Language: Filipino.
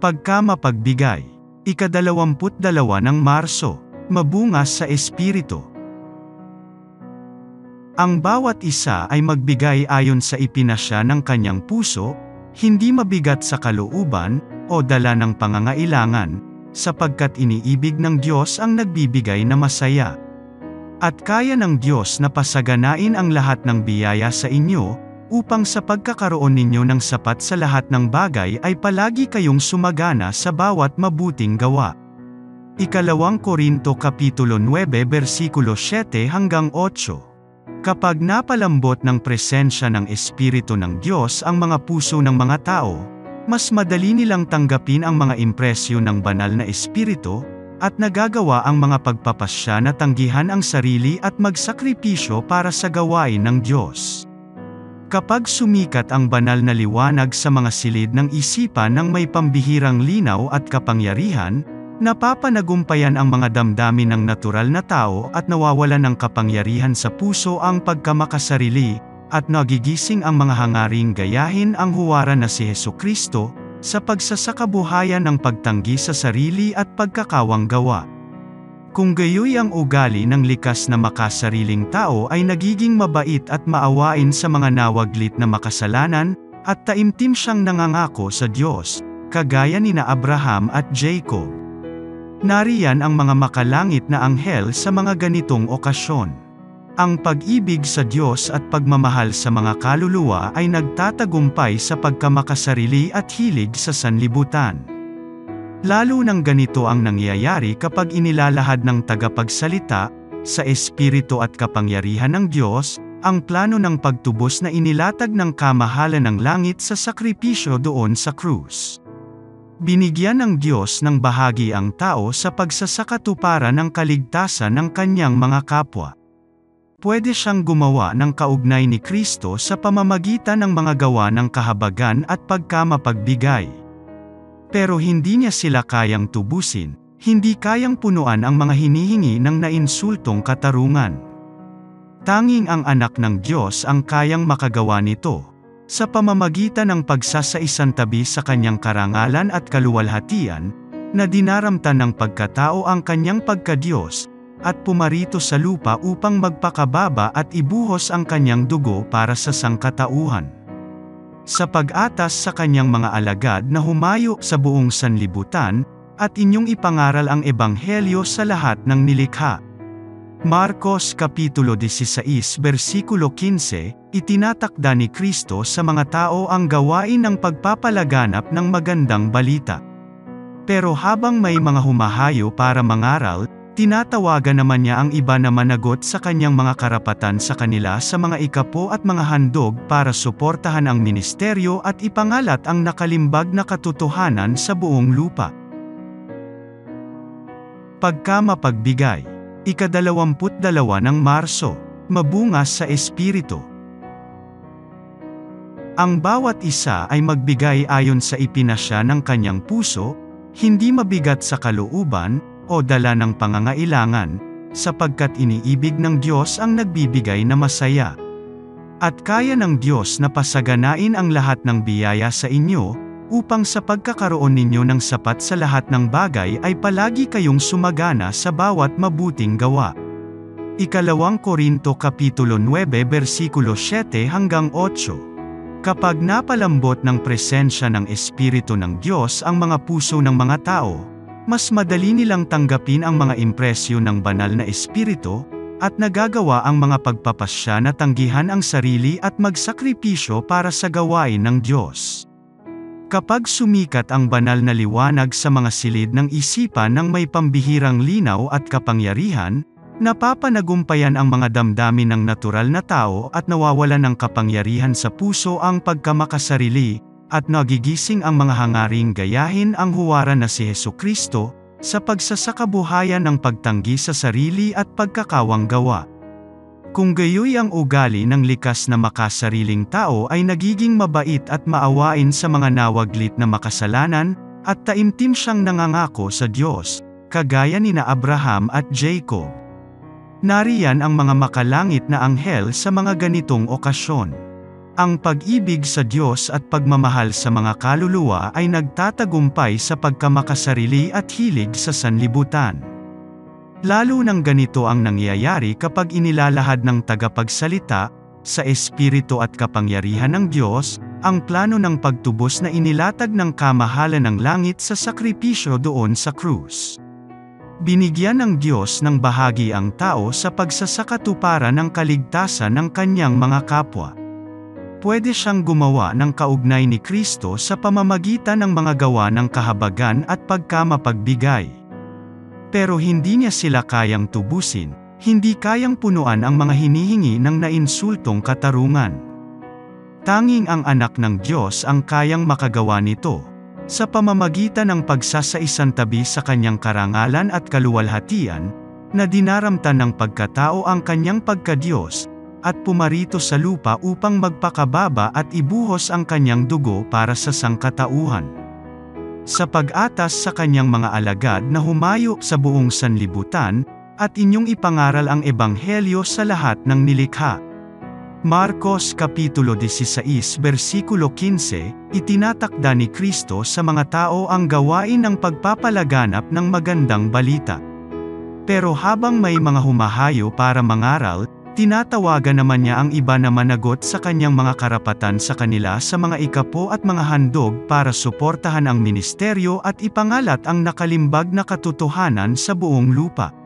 Pagkamapagbigay. Ika-22 ng Marso. Mabungas sa Espiritu. Ang bawat isa ay magbigay ayon sa ipinasya ng kanyang puso, hindi mabigat sa kalooban, o dala ng pangangailangan, sapagkat iniibig ng Diyos ang nagbibigay na masaya. At kaya ng Diyos na pasaganain ang lahat ng biyaya sa inyo, upang sa pagkakaroon ninyo ng sapat sa lahat ng bagay ay palagi kayong sumagana sa bawat mabuting gawa. Ika-2 Korinto Kapitulo 9 versikulo 7 hanggang 8. Kapag napalambot ng presensya ng Espiritu ng Diyos ang mga puso ng mga tao, mas madali nilang tanggapin ang mga impresyo ng banal na Espiritu, at nagagawa ang mga pagpapasya na tanggihan ang sarili at magsakripisyo para sa gawain ng Diyos. Kapag sumikat ang banal na liwanag sa mga silid ng isipan ng may pambihirang linaw at kapangyarihan, napapanagumpayan ang mga damdamin ng natural na tao at nawawalan ng kapangyarihan sa puso ang pagkamakasarili, at nagigising ang mga hangaring gayahin ang huwaran na si Hesukristo, sa pagsasakabuhayan ng pagtanggi sa sarili at pagkakawang gawa. Kung gayoy ang ugali ng likas na makasariling tao ay nagiging mabait at maawain sa mga nawaglit na makasalanan, at taimtim siyang nangangako sa Diyos, kagaya nina Abraham at Jacob. Nariyan ang mga makalangit na anghel sa mga ganitong okasyon. Ang pag-ibig sa Diyos at pagmamahal sa mga kaluluwa ay nagtatagumpay sa pagkamakasarili at hilig sa sanlibutan. Lalo nang ganito ang nangyayari kapag inilalahad ng tagapagsalita, sa Espiritu at kapangyarihan ng Diyos, ang plano ng pagtubos na inilatag ng kamahalan ng langit sa sakripisyo doon sa krus. Binigyan ng Diyos ng bahagi ang tao sa pagsasakatuparan ng kaligtasan ng kanyang mga kapwa. Pwede siyang gumawa ng kaugnay ni Kristo sa pamamagitan ng mga gawa ng kahabagan at pagkamapagbigay. Pero hindi niya sila kayang tubusin, hindi kayang punuan ang mga hinihingi ng nainsultong katarungan. Tanging ang anak ng Diyos ang kayang makagawa nito, sa pamamagitan ng pagsasaisantabi sa kanyang karangalan at kaluwalhatian, na dinaramtan ng pagkatao ang kanyang pagkadiyos, at pumarito sa lupa upang magpakababa at ibuhos ang kanyang dugo para sa sangkatauhan. Sa pag-atas sa kanyang mga alagad na humayo sa buong sanlibutan, at inyong ipangaral ang ebanghelyo sa lahat ng nilikha. Marcos Kapitulo 16 versikulo 15, itinatakda ni Kristo sa mga tao ang gawain ng pagpapalaganap ng magandang balita. Pero habang may mga humahayo para mangaral, tinatawagan naman niya ang iba na managot sa kanyang mga karapatan sa kanila sa mga ikapo at mga handog para suportahan ang ministeryo at ipangalat ang nakalimbag na katotohanan sa buong lupa. Pagkamapagbigay. Ika-22 ng Marso. Mabungas sa Espiritu. Ang bawat isa ay magbigay ayon sa ipinasya ng kanyang puso, hindi mabigat sa kalooban, o dala ng pangangailangan, sapagkat iniibig ng Diyos ang nagbibigay na masaya. At kaya ng Diyos na pasaganain ang lahat ng biyaya sa inyo, upang sa pagkakaroon ninyo ng sapat sa lahat ng bagay ay palagi kayong sumagana sa bawat mabuting gawa. Ika-2 Korinto Kapitulo 9 versikulo 7 hanggang 8. Kapag napalambot ng presensya ng Espiritu ng Diyos ang mga puso ng mga tao, mas madali nilang tanggapin ang mga impresyo ng banal na Espiritu, at nagagawa ang mga pagpapasya na tanggihan ang sarili at magsakripisyo para sa gawain ng Diyos. Kapag sumikat ang banal na liwanag sa mga silid ng isipan ng may pambihirang linaw at kapangyarihan, napapanagumpayan ang mga damdamin ng natural na tao at nawawalan ng kapangyarihan sa puso ang pagkamakasarili, at nagigising ang mga hangaring gayahin ang huwaran na si Hesukristo, sa pagsasakabuhayan ng pagtanggi sa sarili at pagkakawang gawa. Kung gayoy ang ugali ng likas na makasariling tao ay nagiging mabait at maawain sa mga nawaglit na makasalanan, at taimtim siyang nangangako sa Diyos, kagaya nina Abraham at Jacob. Nariyan ang mga makalangit na anghel sa mga ganitong okasyon. Ang pag-ibig sa Diyos at pagmamahal sa mga kaluluwa ay nagtatagumpay sa pagkamakasarili at hilig sa sanlibutan. Lalo nang ganito ang nangyayari kapag inilalahad ng tagapagsalita, sa espiritu at kapangyarihan ng Diyos, ang plano ng pagtubos na inilatag ng kamahalan ng langit sa sakripisyo doon sa krus. Binigyan ng Diyos ng bahagi ang tao sa pagsasakatuparan ng kaligtasan ng kanyang mga kapwa. Pwede siyang gumawa ng kaugnay ni Kristo sa pamamagitan ng mga gawa ng kahabagan at pagkamapagbigay. Pero hindi niya sila kayang tubusin, hindi kayang punuan ang mga hinihingi ng nainsultong katarungan. Tanging ang anak ng Diyos ang kayang makagawa nito, sa pamamagitan ng pagsasaisantabi sa kanyang karangalan at kaluwalhatian, na dinaramtan ng pagkatao ang kanyang pagkadiyos, at pumarito sa lupa upang magpakababa at ibuhos ang kanyang dugo para sa sangkatauhan. Sa pag-atas sa kanyang mga alagad na humayo sa buong sanlibutan, at inyong ipangaral ang ebanghelyo sa lahat ng nilikha. Marcos Kapitulo 16 versikulo 15, itinatakda ni Kristo sa mga tao ang gawain ng pagpapalaganap ng magandang balita. Pero habang may mga humahayo para mangaral, tinatawagan naman niya ang iba na managot sa kanyang mga karapatan sa kanila sa mga ikapo at mga handog para suportahan ang ministeryo at ipangalat ang nakalimbag na katotohanan sa buong lupa.